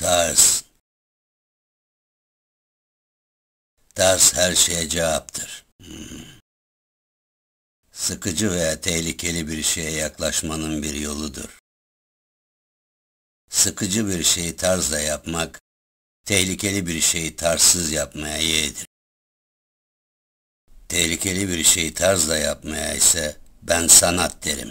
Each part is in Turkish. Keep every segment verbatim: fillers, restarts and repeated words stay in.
Tarz. Tarz her şeye cevaptır. Hmm. Sıkıcı veya tehlikeli bir şeye yaklaşmanın bir yoludur. Sıkıcı bir şeyi tarzla yapmak, tehlikeli bir şeyi tarzsız yapmaya yeğdir. Tehlikeli bir şeyi tarzla yapmaya ise ben sanat derim.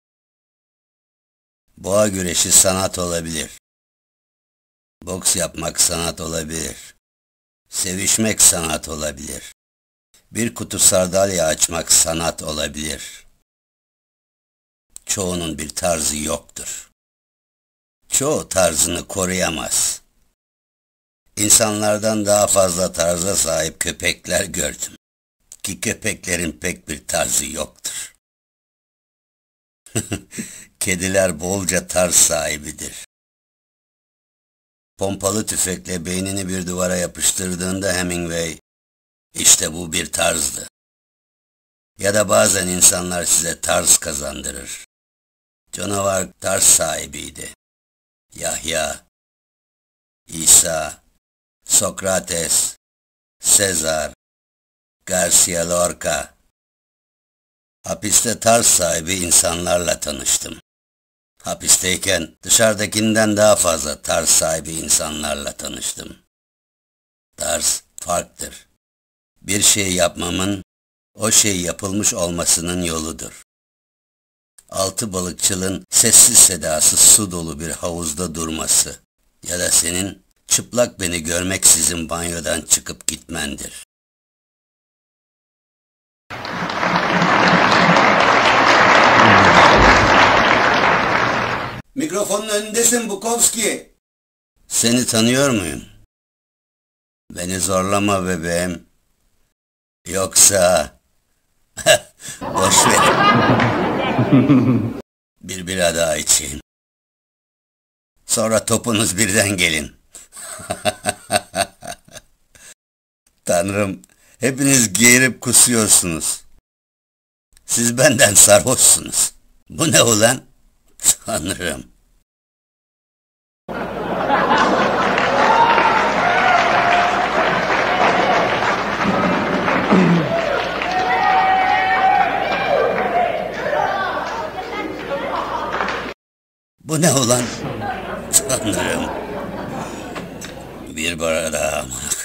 Boğa güreşi sanat olabilir. Boks yapmak sanat olabilir. Sevişmek sanat olabilir. Bir kutu sardalya açmak sanat olabilir. Çoğunun bir tarzı yoktur. Çoğu tarzını koruyamaz. İnsanlardan daha fazla tarza sahip köpekler gördüm. Ki köpeklerin pek bir tarzı yoktur. Kediler bolca tarz sahibidir. Pompalı tüfekle beynini bir duvara yapıştırdığında Hemingway, işte bu bir tarzdı. Ya da bazen insanlar size tarz kazandırır. Canavar tarz sahibiydi. Yahya, İsa, Sokrates, Sezar, Garcia Lorca. Hapiste tarz sahibi insanlarla tanıştım. Hapisteyken dışarıdakinden daha fazla tarz sahibi insanlarla tanıştım. Tarz farktır. Bir şey yapmamın, o şey yapılmış olmasının yoludur. Altı balıkçılın sessiz sedasız su dolu bir havuzda durması ya da senin çıplak beni görmeksizin banyodan çıkıp gitmendir. Mikrofonun önündesin Bukowski. Seni tanıyor muyum? Beni zorlama bebeğim. Yoksa... Boş ver. Bir bira daha içeyim. Sonra topunuz birden gelin. Tanrım, hepiniz geğirip kusuyorsunuz. Siz benden sarhoşsunuz. Bu ne ulan? Tanrım. Bu ne ulan? Tanrım. Bir bara daha.